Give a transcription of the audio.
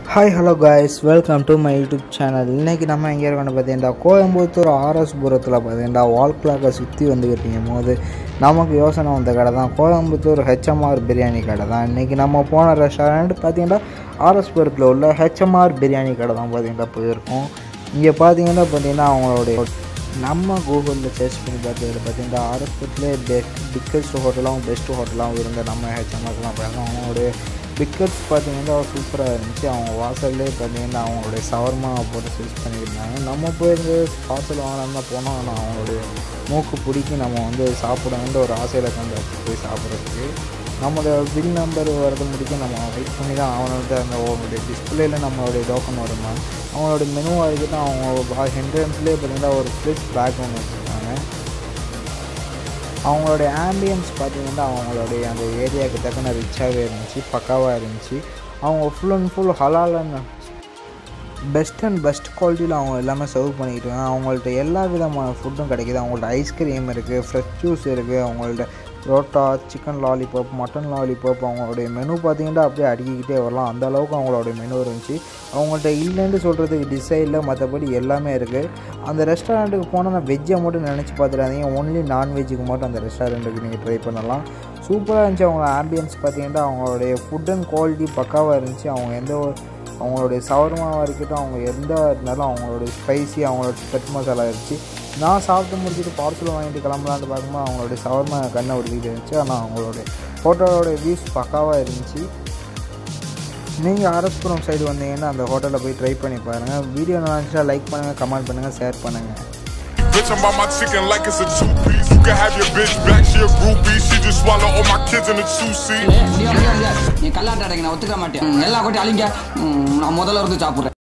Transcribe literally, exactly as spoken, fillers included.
Hi, hello guys, welcome to my YouTube channel. இன்னைக்கு நம்ம எங்க இருக்கோம்னு பார்த்தீங்கன்னா கோயம்புத்தூர் ஆர்எஸ் புரத்துல பார்த்தீங்கன்னா வால் கிளாக்கை சுற்றி வந்துக்கிட்டீங்க போது நமக்கு யோசனை வந்த கடை தான் Coimbatore H M R biryani கடை தான். இன்றைக்கி நம்ம போன ரெஸ்டாரண்ட் பார்த்தீங்கன்னா ஆர்எஸ் புரத்தில் உள்ள H M R பிரியாணி கடை தான் பார்த்தீங்கன்னா போயிருக்கோம். இங்கே பார்த்தீங்கன்னா பார்த்தீங்கன்னா அவங்களுடைய நம்ம கூகுளில் சர்ச் பண்ணி பார்த்ததில் பார்த்தீங்கன்னா ஆர்எஸ் புரத்துலேயே பெஸ்ட் பிக்கஸ்ட் ஹோட்டலாகவும் பெஸ்ட்டு ஹோட்டலாகவும் இருந்த நம்ம ஹெச்எம்ஆர்லாம் பார்த்தோம். அவங்களுடைய பிக்கட்ஸ் பார்த்தீங்கன்னா சூப்பராக இருந்துச்சு. அவங்க வாசல்லே பார்த்தீங்கன்னா அவங்களுடைய சவர்மா போட்டு சேல்ஸ் பண்ணியிருந்தாங்க. நம்ம போயிருந்து பார்சல் வாங்கலாம்னு போனோம். ஆனால் அவங்களுடைய மூக்கு பிடிக்கி நம்ம வந்து சாப்பிடணுன்ற ஒரு ஆசையில் கண்டு போய் சாப்பிட்றதுக்கு நம்மளோட பில் நம்பர் வரது முடிக்க நம்ம வெயிட் பண்ணி தான் அவனோட அந்த அவங்களுடைய டிஸ்பிளேயில் நம்மளுடைய டோக்கன் வருமா அவங்களோட மெனுவாக இருக்குது. அவங்க என்ட்ரன்ஸ்லேயே பார்த்தீங்கன்னா ஒரு ஃப்ளிஷ் பேக் ஒன்று வச்சுருக்காங்க. அவங்களுடைய ஆம்பியன்ஸ் பார்த்திங்கன்னா அவங்களுடைய அந்த ஏரியாவுக்கு தக்கன ரிச்சாகவே இருந்துச்சு, பக்காவாக இருந்துச்சு. அவங்க ஃபுல் அண்ட் ஃபுல் ஹலாலன்னு பெஸ்ட் அண்ட் பெஸ்ட் குவாலிட்டியில் அவங்க எல்லாமே சர்வ் பண்ணிக்கிட்டு இருக்காங்க. அவங்கள்ட்ட எல்லா விதமான ஃபுட்டும் கிடைக்கிது. அவங்கள்ட்ட ஐஸ்கிரீம் இருக்குது, ஃப்ரெஷ் ஜூஸ் இருக்குது, அவங்கள்ட்ட parotta, chicken lollipop, mutton lollipop. அவங்களுடைய மெனு பார்த்திங்கன்னா அப்படியே அடிக்கிக்கிட்டே வரலாம், அந்த அளவுக்கு அவங்களுடைய மெனு இருந்துச்சு. அவங்கள்ட்ட இல்லைன்னு சொல்கிறதுக்கு டிசைன் இல்லை, மற்றபடி எல்லாமே இருக்குது. அந்த ரெஸ்டாரண்ட்டுக்கு போனால் நான் வெஜ்ஜை மட்டும் நினச்சி பார்த்துடாதீங்க, ஒன்லி நான்வெஜ்ஜுக்கு மட்டும் அந்த ரெஸ்டாரண்ட்டுக்கு நீங்கள் ட்ரை பண்ணலாம். சூப்பராக இருந்துச்சு. அவங்க ஆம்பியன்ஸ் பார்த்திங்கன்னா அவங்களுடைய ஃபுட் அண்ட் குவாலிட்டி பக்காவாக இருந்துச்சு. அவங்க எந்த ஒரு அவங்களுடைய சவர்மாவாக இருக்கட்டும், அவங்க எந்த இருந்தாலும் அவங்களுடைய ஸ்பைசி அவங்களோட பெட் மசாலா இருந்துச்சு. நான் சாப்பிட்டு முடிச்சுட்டு பார்சல் வாங்கிட்டு கிளம்பலான்னு பார்க்கும்போது அவங்களுடைய சவர்மா கண்ணை ஒடிக்கிட்டு இருந்துச்சு. ஆனால் அவங்களுடைய ஹோட்டலோடைய வியூஸ் பக்காவாக இருந்துச்சு. நீங்கள் ஆர்எஸ்புரம் சைடு வந்தீங்கன்னா அந்த ஹோட்டலில் போய் ட்ரை பண்ணி பாருங்கள். வீடியோ நல்லா இருந்துச்சுன்னா லைக் பண்ணுங்கள், கமெண்ட் பண்ணுங்கள், ஷேர் பண்ணுங்கள். Bitch, I'm about my chicken like it's a two-piece. You can have your bitch back, she a groupie. She just swallow all my kids in a two-seat. நீ கல்லாட்ட அடைங்க, நான் ஒத்துக்க மாட்டேன். எல்லா கொட்டி அழிங்க, நான் முதல்ல இருந்து சாப்பிட்றேன்.